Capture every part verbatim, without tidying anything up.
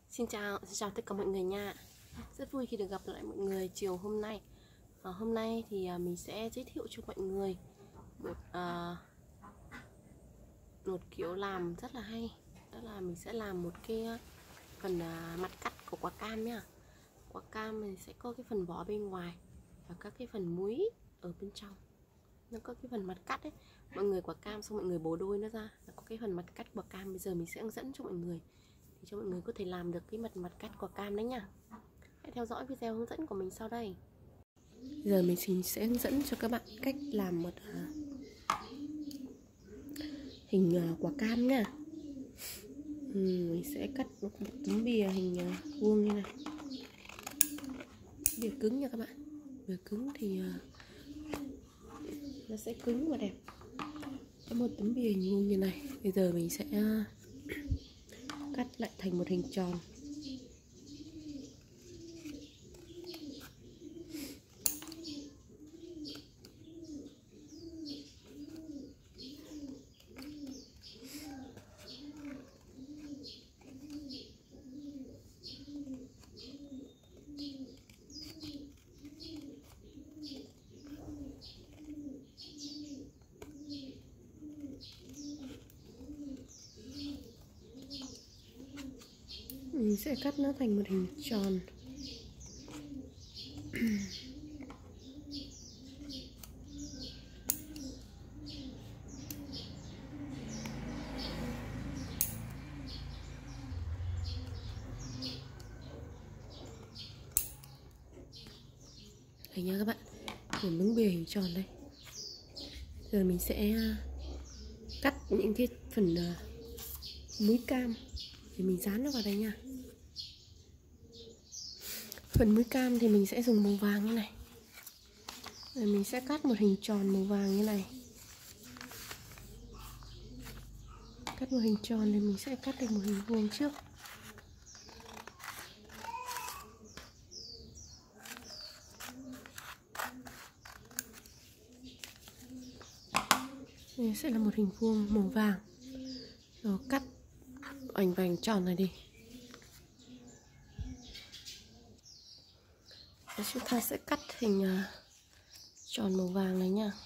Xin chào, xin chào tất cả mọi người nha. Rất vui khi được gặp lại mọi người chiều hôm nay. à, Hôm nay thì à, mình sẽ giới thiệu cho mọi người một à, một kiểu làm rất là hay. Đó là mình sẽ làm một cái phần à, mặt cắt của quả cam nha. Quả cam mình sẽ có cái phần vỏ bên ngoài và các cái phần múi ở bên trong. Nó có cái phần mặt cắt ấy. Mọi người quả cam xong mọi người bổ đôi nó ra, nó có cái phần mặt cắt quả cam. Bây giờ mình sẽ hướng dẫn cho mọi người để cho mọi người có thể làm được cái mặt mặt cắt quả cam đấy nha. Hãy theo dõi video hướng dẫn của mình sau đây. Giờ mình sẽ hướng dẫn cho các bạn cách làm một uh, hình uh, quả cam nha. ừ, Mình sẽ cắt một tấm bìa hình uh, vuông như này. Bìa cứng nha các bạn. Bìa cứng thì uh, nó sẽ cứng và đẹp. Có một tấm bìa hình vuông như này. Bây giờ mình sẽ uh, cắt lại thành một hình tròn. Mình sẽ cắt nó thành một hình tròn. Đây nha các bạn, một miếng bìa hình tròn đây. Giờ mình sẽ cắt những cái phần múi cam thì mình dán nó vào đây nha. Phần múi cam thì mình sẽ dùng màu vàng như này. Rồi mình sẽ cắt một hình tròn màu vàng như này. Cắt một hình tròn thì mình sẽ cắt được một hình vuông trước. Đây sẽ là một hình vuông màu vàng. Rồi cắt vành vành tròn này đi. Và chúng ta sẽ cắt hình uh, tròn màu vàng này nha.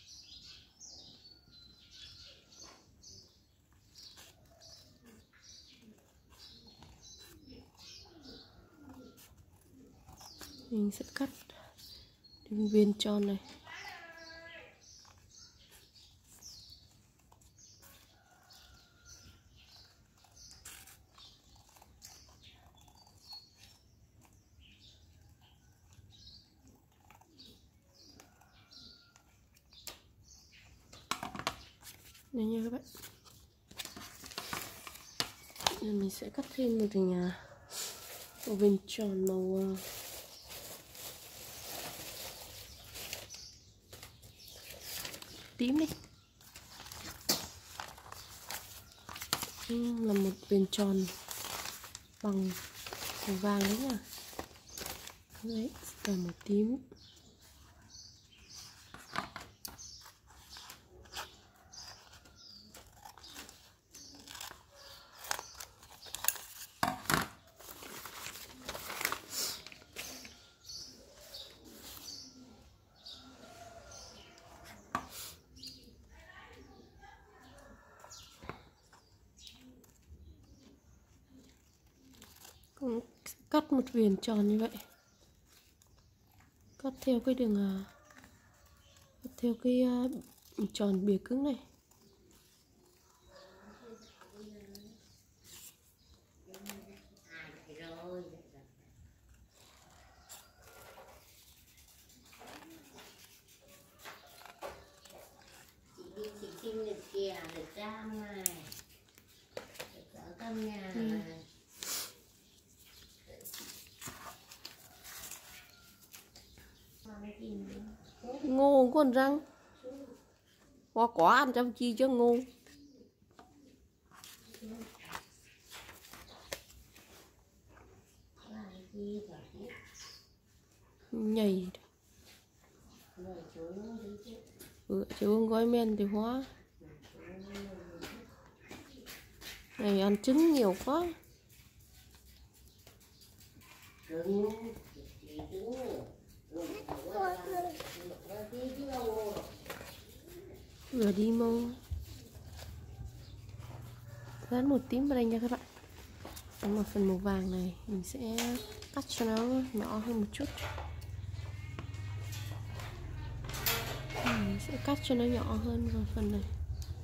Mình sẽ cắt đường viền tròn này. Đây nha các bạn. Giờ mình sẽ cắt thêm một hình một viền tròn màu tím đi. Đây là một viền tròn bằng màu vàng đấy nha. Đấy là màu tím. Cũng cắt một viền tròn như vậy. Cắt theo cái đường cắt theo cái uh, tròn bìa cứng này. Ừ. Ngô còn răng quá quá ăn trong chi cho ngô. Nhảy ừ, chứ không gói men thì hóa này ăn trứng nhiều quá. Vừa đi mông dán một tím vào đây nha các bạn. Còn một phần màu vàng này mình sẽ cắt cho nó nhỏ hơn một chút. Mình sẽ cắt cho nó nhỏ hơn vào phần này.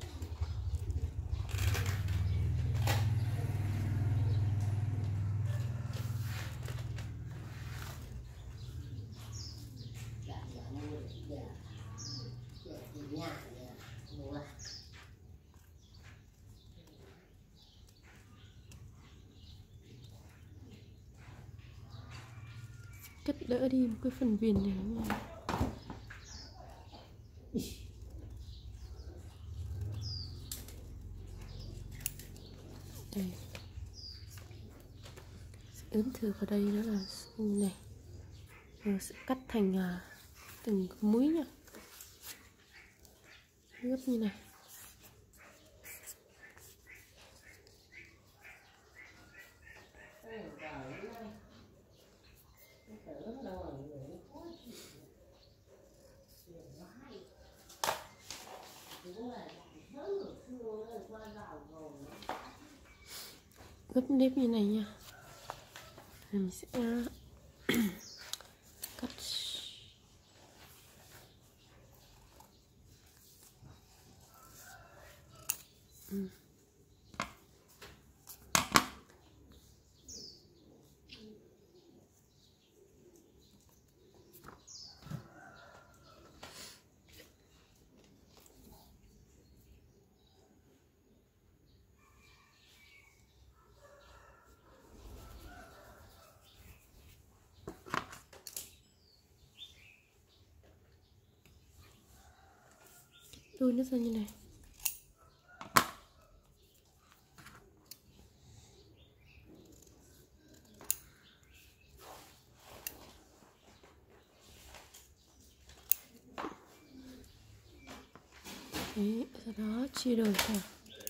Cắt đỡ đi một cái phần viền này nha. Đây. Ướm thử vào đây đó là như này. Rồi sẽ cắt thành uh, từng múi nha. Gấp như này. Gấp nếp như này nha. Mình sẽ cắt ừ. Đôi nó ra như này. Đấy, sau đó chia đều ra.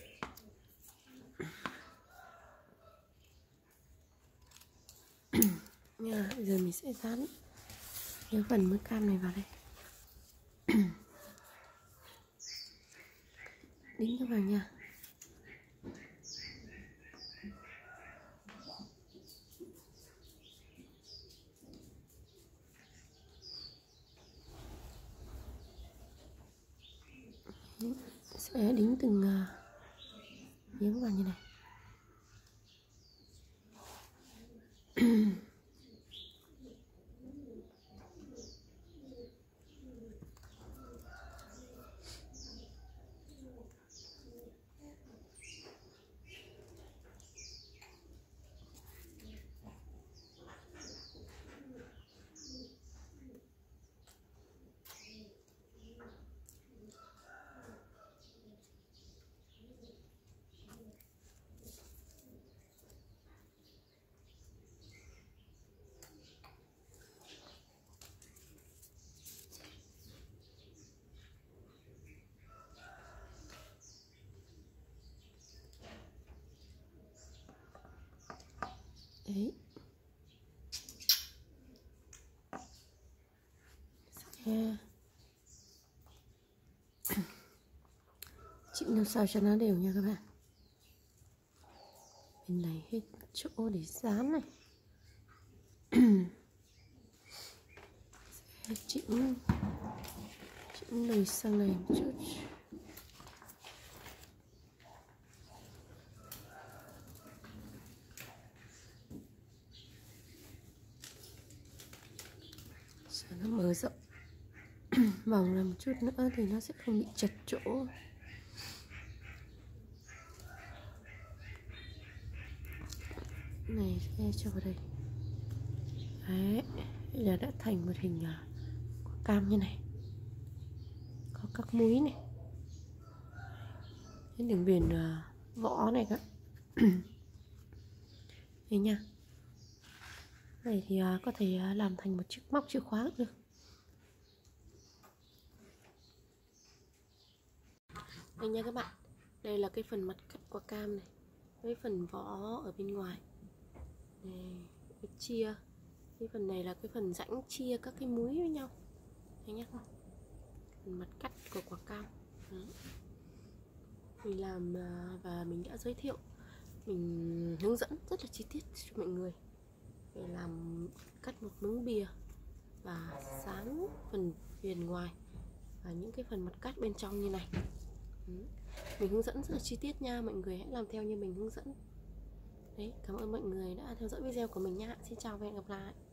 Nha, bây giờ mình sẽ dán cái phần mỡ cam này vào đây. Đính nó vào nha. Sẽ đính từng uh, miếng vào như này. Đấy. Sẽ chỉnh làm sao cho nó đều nha các bạn. Bên này hết chỗ để dán này. Sẽ chỉnh chỉnh lùi sang này một chút. Cho nó mở rộng vòng ra một chút nữa thì nó sẽ không bị chật chỗ. Này sẽ cho vào đây. Đấy, bây giờ đã thành một hình quả cam như này. Có các múi này. Cái đường viền vỏ này các. Đây nha. Này thì có thể làm thành một chiếc móc chìa khóa cũng được. Đây nha các bạn. Đây là cái phần mặt cắt quả cam này. Với phần vỏ ở bên ngoài. Này, chia Cái phần này là cái phần rãnh chia các cái múi với nhau, thấy nhá, phần mặt cắt của quả cam. Đó. Mình làm và mình đã giới thiệu, mình hướng dẫn rất là chi tiết cho mọi người để làm cắt một miếng bìa và sáng phần viền ngoài và những cái phần mặt cắt bên trong như này. Mình hướng dẫn rất là chi tiết nha, mọi người hãy làm theo như mình hướng dẫn. Đấy, cảm ơn mọi người đã theo dõi video của mình nha. Xin chào và hẹn gặp lại.